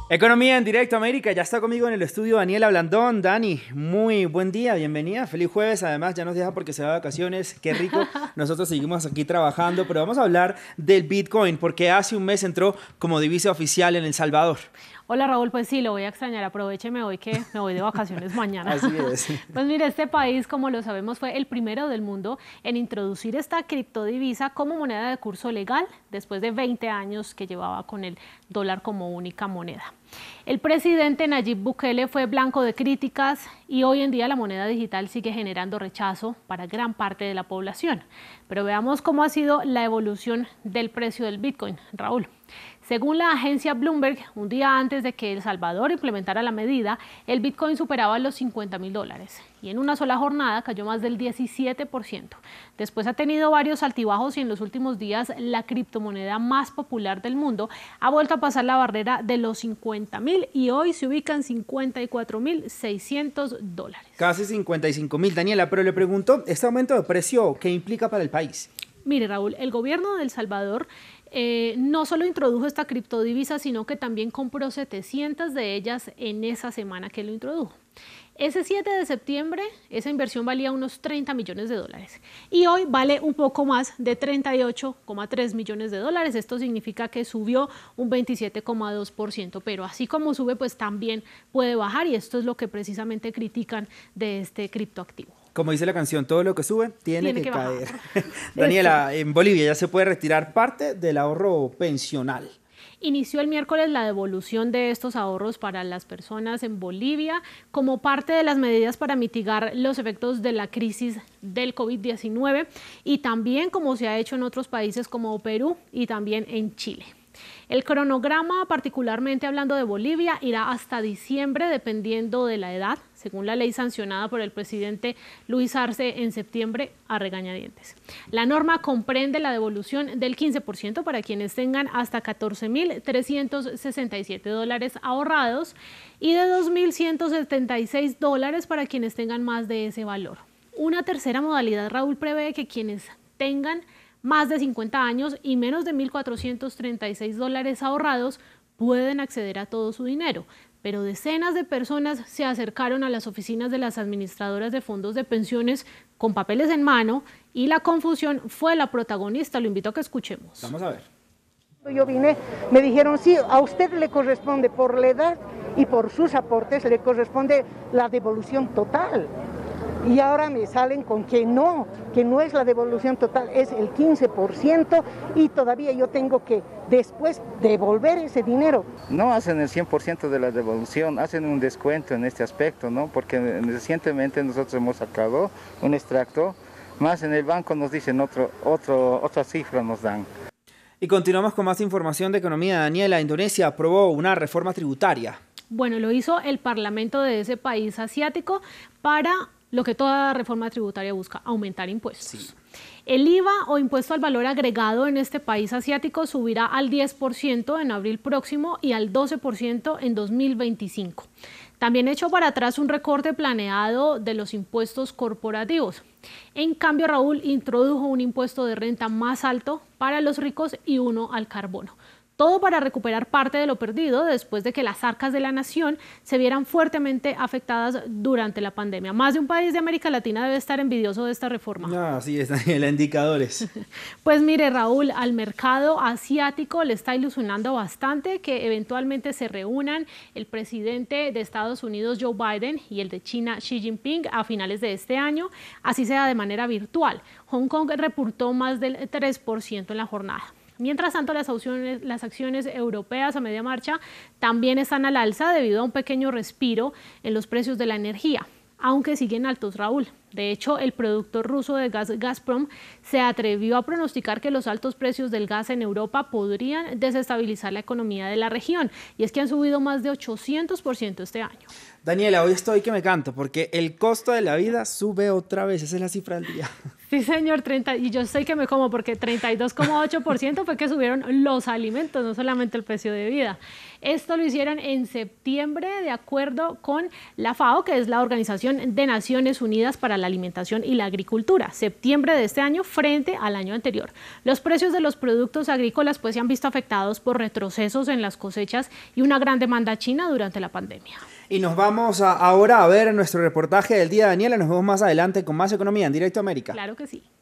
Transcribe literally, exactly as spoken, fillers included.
Economía en Directo América, ya está conmigo en el estudio Daniela Blandón. Dani, muy buen día, bienvenida, feliz jueves, además ya nos deja porque se va de vacaciones, qué rico, nosotros seguimos aquí trabajando, pero vamos a hablar del Bitcoin porque hace un mes entró como divisa oficial en El Salvador. Hola Raúl, pues sí, lo voy a extrañar, aprovecheme hoy que me voy de vacaciones mañana. Así es. Pues mire, este país, como lo sabemos, fue el primero del mundo en introducir esta criptodivisa como moneda de curso legal después de veinte años que llevaba con el dólar como única moneda. El presidente Nayib Bukele fue blanco de críticas y hoy en día la moneda digital sigue generando rechazo para gran parte de la población. Pero veamos cómo ha sido la evolución del precio del Bitcoin, Raúl. Según la agencia Bloomberg, un día antes de que El Salvador implementara la medida, el Bitcoin superaba los cincuenta mil dólares y en una sola jornada cayó más del diecisiete por ciento. Después ha tenido varios altibajos y en los últimos días la criptomoneda más popular del mundo ha vuelto a pasar la barrera de los cincuenta mil y hoy se ubica en cincuenta y cuatro mil seiscientos dólares. Casi cincuenta y cinco mil, Daniela, pero le pregunto, ¿este aumento de precio qué implica para el país? Mire, Raúl, el gobierno de El Salvador eh, no solo introdujo esta criptodivisa, sino que también compró setecientas de ellas en esa semana que lo introdujo. Ese siete de septiembre, esa inversión valía unos treinta millones de dólares y hoy vale un poco más de treinta y ocho coma tres millones de dólares. Esto significa que subió un veintisiete coma dos por ciento, pero así como sube, pues también puede bajar y esto es lo que precisamente critican de este criptoactivo. Como dice la canción, todo lo que sube tiene, tiene que, que caer. Daniela, en Bolivia ya se puede retirar parte del ahorro pensional. Inició el miércoles la devolución de estos ahorros para las personas en Bolivia como parte de las medidas para mitigar los efectos de la crisis del COVID diecinueve y también como se ha hecho en otros países como Perú y también en Chile. El cronograma, particularmente hablando de Bolivia, irá hasta diciembre dependiendo de la edad, según la ley sancionada por el presidente Luis Arce en septiembre a regañadientes. La norma comprende la devolución del quince por ciento para quienes tengan hasta catorce mil trescientos sesenta y siete dólares ahorrados y de dos mil ciento setenta y seis dólares para quienes tengan más de ese valor. Una tercera modalidad, Raúl, prevé que quienes tengan más de cincuenta años y menos de mil cuatrocientos treinta y seis dólares ahorrados pueden acceder a todo su dinero, pero decenas de personas se acercaron a las oficinas de las administradoras de fondos de pensiones con papeles en mano y la confusión fue la protagonista. Lo invito a que escuchemos. Vamos a ver. Yo vine, me dijeron, sí, a usted le corresponde por la edad y por sus aportes, le corresponde la devolución total. Y ahora me salen con que no, que no es la devolución total, es el quince por ciento y todavía yo tengo que después devolver ese dinero. No hacen el cien por ciento de la devolución, hacen un descuento en este aspecto, ¿no? Porque recientemente nosotros hemos sacado un extracto, más en el banco nos dicen otro, otro, otra cifra nos dan. Y continuamos con más información de economía. Daniela, Indonesia aprobó una reforma tributaria. Bueno, lo hizo el parlamento de ese país asiático para lo que toda reforma tributaria busca, aumentar impuestos. Sí. El I V A o impuesto al valor agregado en este país asiático subirá al diez por ciento en abril próximo y al doce por ciento en dos mil veinticinco. También echó para atrás un recorte planeado de los impuestos corporativos. En cambio, Raúl introdujo un impuesto de renta más alto para los ricos y uno al carbono. Todo para recuperar parte de lo perdido después de que las arcas de la nación se vieran fuertemente afectadas durante la pandemia. Más de un país de América Latina debe estar envidioso de esta reforma. Ah, así es, Daniela, indicadores. Pues mire, Raúl, al mercado asiático le está ilusionando bastante que eventualmente se reúnan el presidente de Estados Unidos, Joe Biden, y el de China, Xi Jinping, a finales de este año, así sea de manera virtual. Hong Kong reportó más del tres por ciento en la jornada. Mientras tanto, las acciones, las acciones europeas a media marcha también están al alza debido a un pequeño respiro en los precios de la energía, aunque siguen altos, Raúl. De hecho, el productor ruso de gas Gazprom se atrevió a pronosticar que los altos precios del gas en Europa podrían desestabilizar la economía de la región, y es que han subido más de ochocientos por ciento este año. Daniela, hoy estoy que me canto porque el costo de la vida sube otra vez, esa es la cifra del día. Sí, señor, treinta, y yo estoy que me como porque treinta y dos coma ocho por ciento fue que subieron los alimentos, no solamente el precio de vida. Esto lo hicieron en septiembre de acuerdo con la FAO, que es la Organización de Naciones Unidas para la Alimentación y la Agricultura, septiembre de este año frente al año anterior. Los precios de los productos agrícolas pues se han visto afectados por retrocesos en las cosechas y una gran demanda china durante la pandemia. Y nos vamos a, ahora a ver nuestro reportaje del día, Daniela. Nos vemos más adelante con más economía en Directo América. Claro que sí.